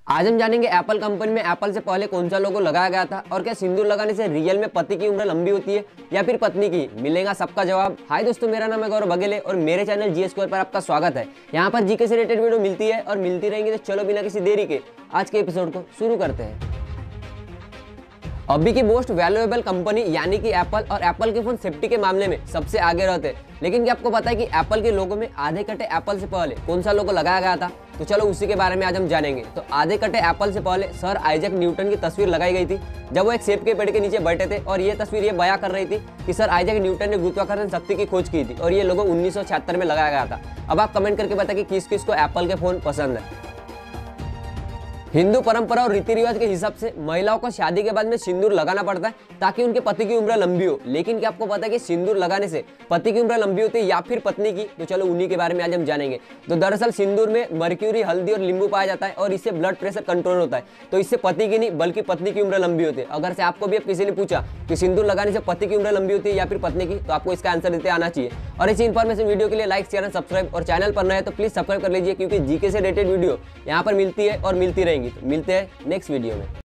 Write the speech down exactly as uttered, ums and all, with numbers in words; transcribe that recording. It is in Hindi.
आज हम जानेंगे एप्पल कंपनी में एप्पल से पहले कौन सा लोगो लगाया गया था और क्या सिंदूर लगाने से रियल में पति की उम्र लंबी होती है या फिर पत्नी की। मिलेगा सबका जवाब। हाय दोस्तों, मेरा नाम है गौरव बघेले और मेरे चैनल जी स्क्वायर पर आपका स्वागत है। यहाँ पर जीके से रिलेटेड वीडियो मिलती है और मिलती रहेंगी। तो चलो बिना किसी देरी के आज के एपिसोड को शुरू करते हैं। अभी की मोस्ट वैल्यूएबल कंपनी यानी कि एप्पल और एप्पल के फोन सेफ्टी के मामले में सबसे आगे रहते हैं। लेकिन क्या आपको पता है कि एप्पल के लोगो में आधे कटे एप्पल से पहले कौन सा लोगो लगाया गया था? तो चलो उसी के बारे में आज हम जानेंगे। तो आधे कटे एप्पल से पहले सर आइजैक न्यूटन की तस्वीर लगाई गई थी जब वो एक सेब के पेड़ के नीचे बैठे थे और ये तस्वीर ये बयां कर रही थी कि सर आइजैक न्यूटन ने गुरुत्वाकर्षण शक्ति की खोज की थी और ये लोगो उन्नीस सौ छिहत्तर में लगाया गया था। अब आप कमेंट करके बताएं कि किस किस को एप्पल के फोन पसंद है। हिंदू परंपरा और रीति रिवाज के हिसाब से महिलाओं को शादी के बाद में सिंदूर लगाना पड़ता है ताकि उनके पति की उम्र लंबी हो। लेकिन क्या आपको पता है कि सिंदूर लगाने से पति की उम्र लंबी होती है या फिर पत्नी की? तो चलो उन्हीं के बारे में आज हम जानेंगे। तो दरअसल सिंदूर में मर्क्यूरी, हल्दी और नींबू पाया जाता है और इससे ब्लड प्रेशर कंट्रोल होता है। तो इससे पति की नहीं बल्कि पत्नी की उम्र लंबी होती है। अगर से आपको भी अब किसी ने पूछा कि सिंदूर लगाने से पति की उम्र लंबी होती है या फिर पत्नी की, तो आपको इसका आंसर देते आना चाहिए। और इसी इन्फॉर्मेशन वीडियो के लिए लाइक, शेयर, सब्सक्राइब और चैनल पर नए हैं तो प्लीज सब्सक्राइब कर लीजिए, क्योंकि जीके से रिलेटेड वीडियो यहाँ पर मिलती है और मिलती रहेंगी। तो मिलते हैं नेक्स्ट वीडियो में।